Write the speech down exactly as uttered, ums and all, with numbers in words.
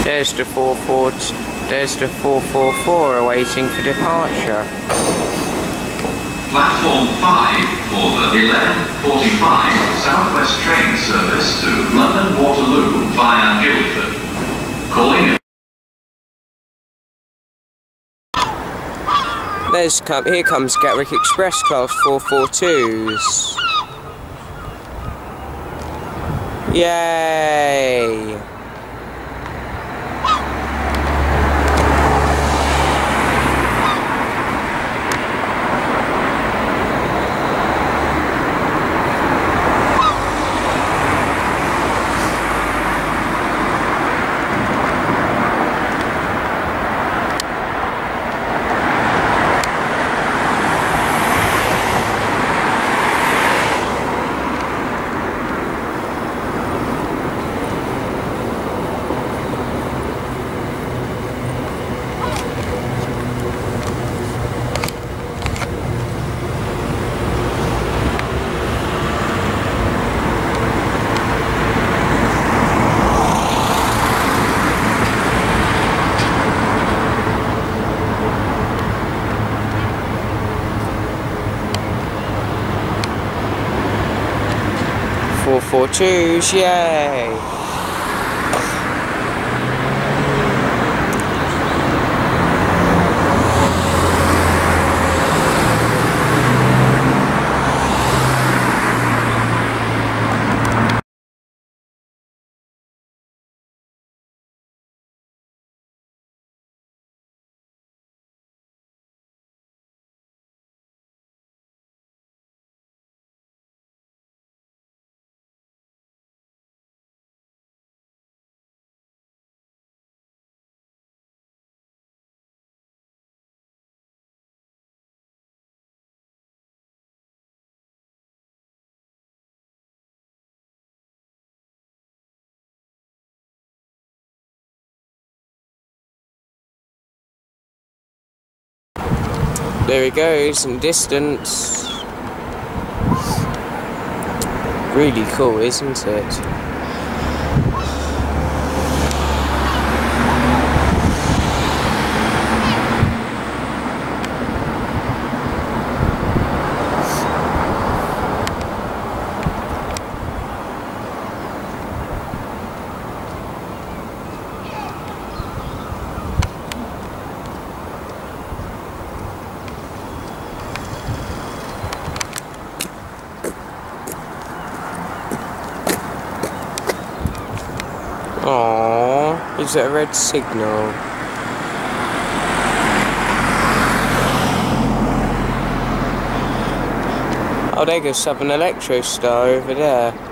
There's the four four. There's the four four four awaiting for departure. Platform five for the eleven forty-five Southwest train service to London Waterloo via Guildford. Calling. There's come. Here comes Gatwick Express Class four forty-two's. Yay! four forty-two's, yay! There he goes in distance. Really cool, isn't it? Aww, is it a red signal? Oh, there goes Southern Electro Star over there.